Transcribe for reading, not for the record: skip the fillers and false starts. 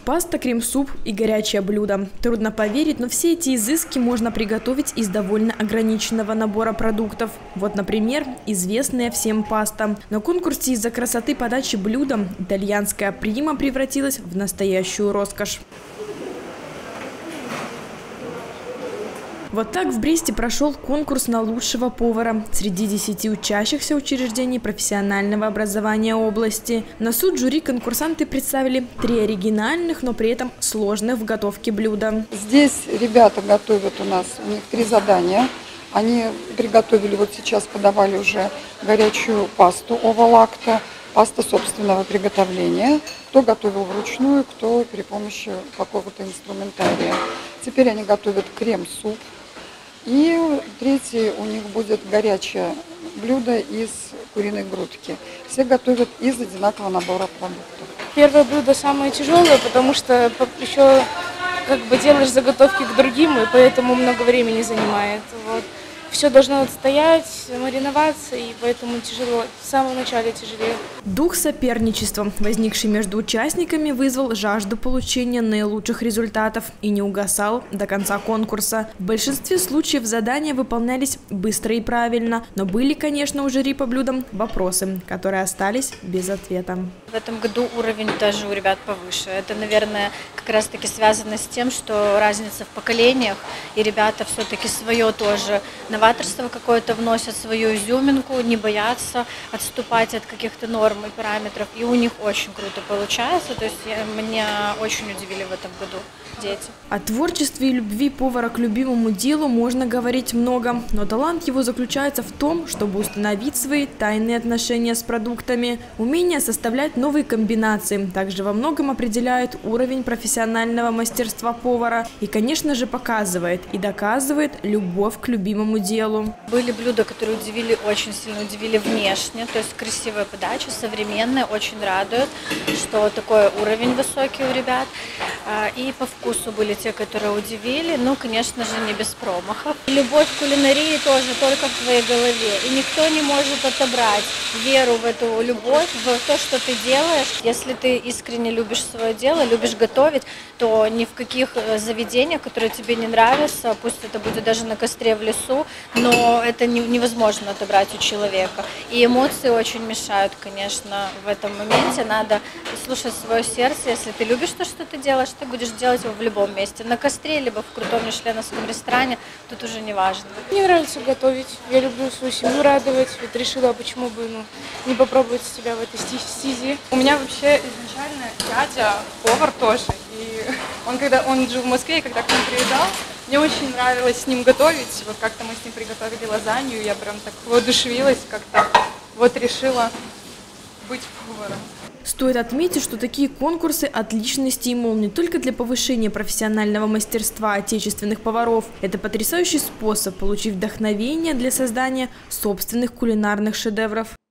Паста, крем-суп и горячее блюдо. Трудно поверить, но все эти изыски можно приготовить из довольно ограниченного набора продуктов. Вот, например, известная всем паста. На конкурсе из-за красоты подачи блюда итальянская прима превратилась в настоящую роскошь. Вот так в Бресте прошел конкурс на лучшего повара среди 10 учащихся учреждений профессионального образования области. На суд жюри конкурсанты представили 3 оригинальных, но при этом сложных в готовке блюда. Здесь ребята готовят у них 3 задания. Они приготовили, вот сейчас подавали уже горячую пасту ова-лакто, паста собственного приготовления. Кто готовил вручную, кто при помощи какого-то инструментария. Теперь они готовят крем-суп. И третье у них будет горячее блюдо из куриной грудки. Все готовят из одинакового набора продуктов. Первое блюдо самое тяжелое, потому что еще делаешь заготовки к другим, и поэтому много времени занимает. Вот. Все должно отстоять, мариноваться, и поэтому тяжело. В самом начале тяжелее. Дух соперничества, возникший между участниками, вызвал жажду получения наилучших результатов и не угасал до конца конкурса. В большинстве случаев задания выполнялись быстро и правильно, но были, конечно, у жюри по блюдам вопросы, которые остались без ответа. В этом году уровень даже у ребят повыше. Это, наверное, как раз-таки связано с тем, что разница в поколениях, и ребята все-таки свое тоже новаторство какое-то вносят, свою изюминку, не боятся отступать от каких-то норм и параметров. И у них очень круто получается. То есть меня очень удивили в этом году дети. О творчестве и любви повара к любимому делу можно говорить много, но талант его заключается в том, чтобы установить свои тайные отношения с продуктами. Умение составлять новые комбинации также во многом определяет уровень профессионального мастерства повара и, конечно же, показывает и доказывает любовь к любимому делу. Были блюда, которые очень сильно удивили внешне, то есть красивая подача, современная, очень радует, что такой уровень высокий у ребят. И по вкусу были те, которые удивили, ну, конечно же, не без промахов. Любовь к кулинарии тоже только в твоей голове, и никто не может отобрать веру в эту любовь, в то, что ты делаешь. Если ты искренне любишь свое дело, любишь готовить, то ни в каких заведениях, которые тебе не нравятся, пусть это будет даже на костре в лесу, но это невозможно отобрать у человека. И эмоции очень мешают, конечно, в этом моменте. Надо слушать свое сердце. Если ты любишь то, что ты делаешь, ты будешь делать его в любом месте. На костре, либо в крутом мишленовском ресторане, тут уже не важно. Мне нравится готовить. Я люблю свою семью радовать. Вот решила, почему бы не попробовать себя в этой стези. У меня вообще изначально дядя повар тоже. И он жил в Москве, и когда к ним приезжал, мне очень нравилось с ним готовить. Вот как-то мы с ним приготовили лазанью, я прям так воодушевилась, как-то вот решила быть поваром. Стоит отметить, что такие конкурсы – отличный стимул не только для повышения профессионального мастерства отечественных поваров. Это потрясающий способ получить вдохновение для создания собственных кулинарных шедевров.